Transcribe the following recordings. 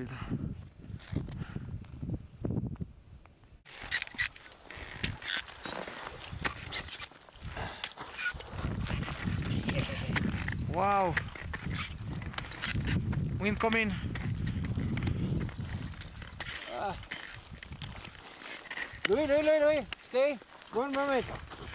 ahorita. Wow! Wind coming! Louis, stay. 1 moment.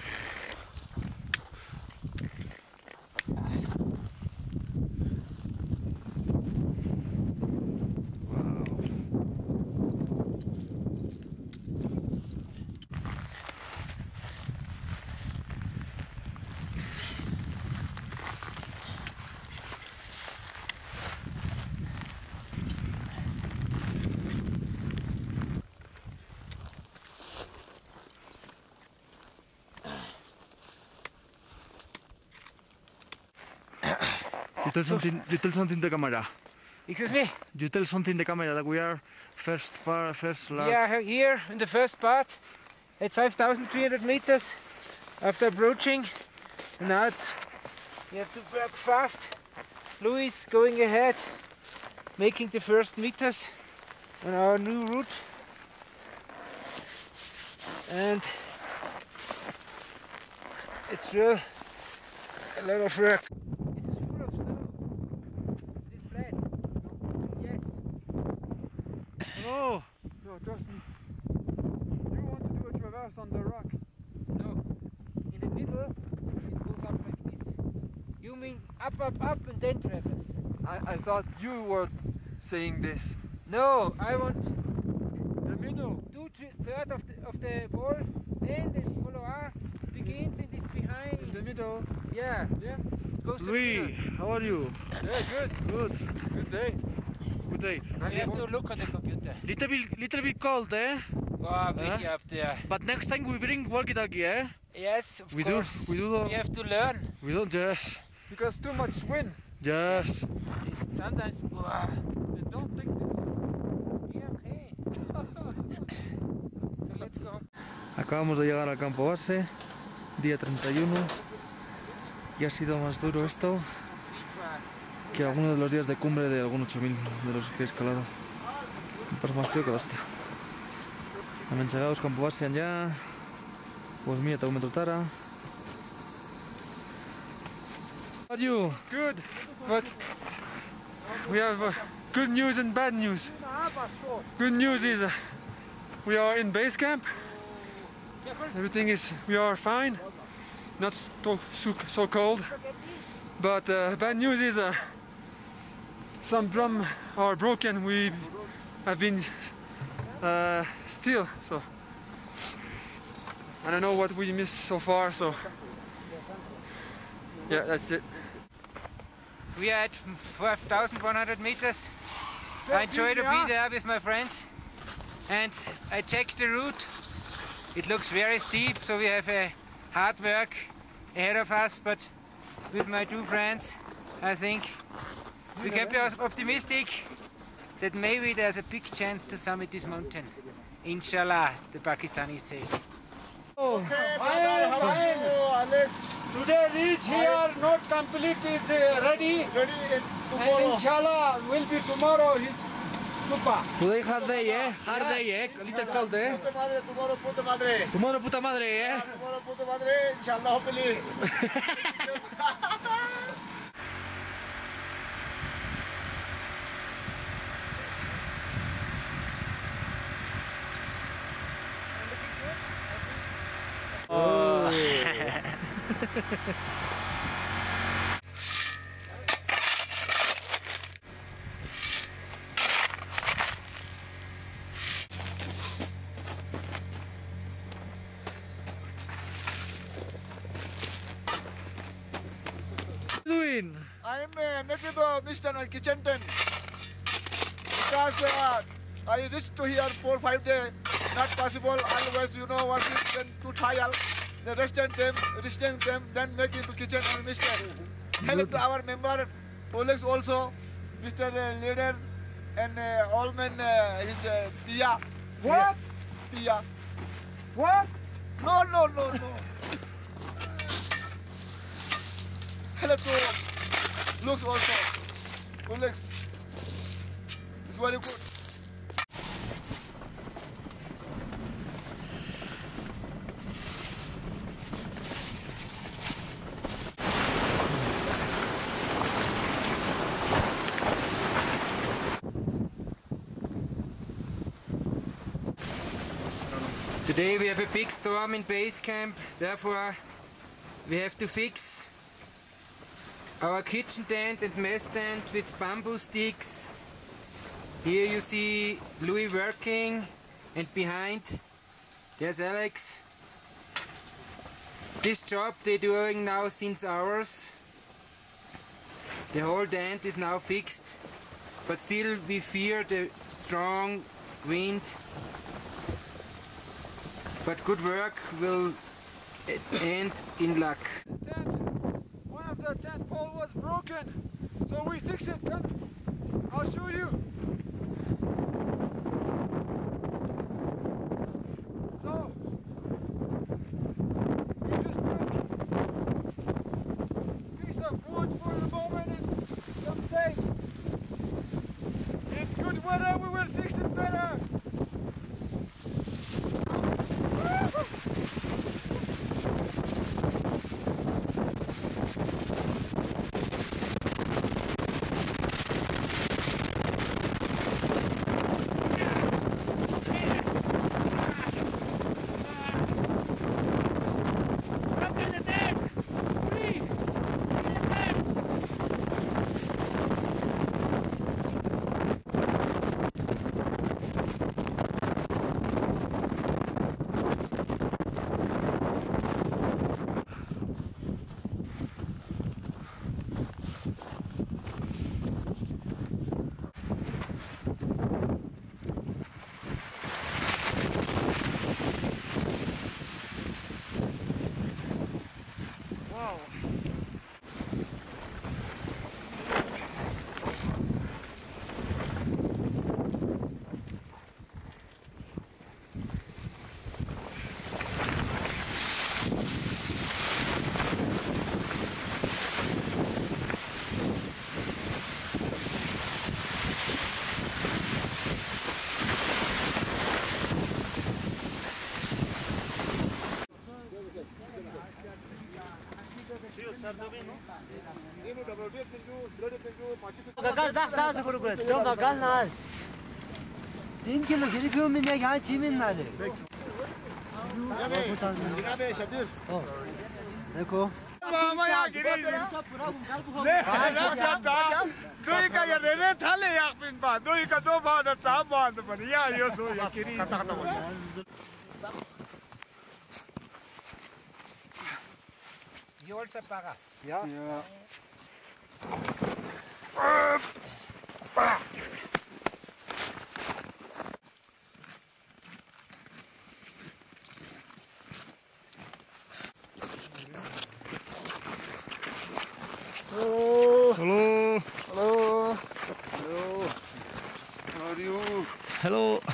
You tell something to the camera. Excuse me? You tell something to the camera that we are first lap. We are here in the first part at 5,300 meters after approaching. And now we have to work fast. Louis going ahead, making the first meters on our new route. And it's real a lot of work. Oh! No, trust me. You want to do a traverse on the rock? No. In the middle, it goes up like this. You mean up, and then traverse? I thought you were saying this. No, I want The middle. 2/3 of the ball, then the follower begins in this behind. In the middle. Yeah. Goes to the Louis, middle. how are you? Yeah, good. Good. Good day. Good day. You have to look at the computer. Little bit cold, eh? Wow, big up there. But next time we bring walkie-talkie, eh? Yes, of We course. do. We have to learn. We don't just. Because too much wind. Just. Sometimes. Wow. Don't take this. Yeah, okay. So let's go. Acabamos de llegar al campo base, día 31, y ha sido más duro esto que algunos de los días de cumbre de algún 8000 de los que he escalado. Me pasa más frío que la hostia. Hem engegat campo base enllà, pues mira, tahu metro tara. How are you? Good. But we have good news and bad news. Good news is we are in base camp. Everything is, we are fine. Not so cold. But bad news is some drum are broken. We have been still, so I don't know what we missed so far. So yeah, that's it. We are at 5,100 meters. I enjoy to be there with my friends. And I checked the route. It looks very steep, so we have a hard work ahead of us. But with my two friends, I think we can be optimistic that maybe there's a big chance to summit this mountain. Inshallah, the Pakistanis says. Alex. Today reach here, not complete is ready. And inshallah will be tomorrow. Super. Today hard day, eh? Hard day, eh? Little cold, eh? Tomorrow puta madre. Tomorrow puta madre, eh? Tomorrow puta madre. Inshallah, hopefully. Oh. Doing? I am making the mission on kitchen tent because I reached to here 4-5 days. Not possible. Otherwise, you know what is then to trial. The restant them, then make it to kitchen on mission. Help to our member, colleagues also, Mr. Leader and Allman is Pia. What? Pia. What? No. Help to looks also. Colleagues. looks very good. Today we have a big storm in base camp, therefore we have to fix our kitchen tent and mess tent with bamboo sticks. Here you see Louis working, and behind there's Alex. This job they're doing now since hours. The whole tent is now fixed, but still we fear the strong wind. But good work will end in luck. One of the tent pole was broken, so we fix it. Come, I'll show you. So we just took a piece of wood for the moment and some tape. In good weather, we will fix it better. Gagal dah sah sekolah kulit. Jom gagal nas. 3 kilo kiri piu minyak yang cimin nale. Oh, देखो. मामा यहाँ गिरी. Doi ka ya rene thale yak pin ba. Doi ka do ba da cha ba da bani ya yo so ya kiri. You also para. Ja. Hello. Hello. Hello. Hello. How are you? Hello.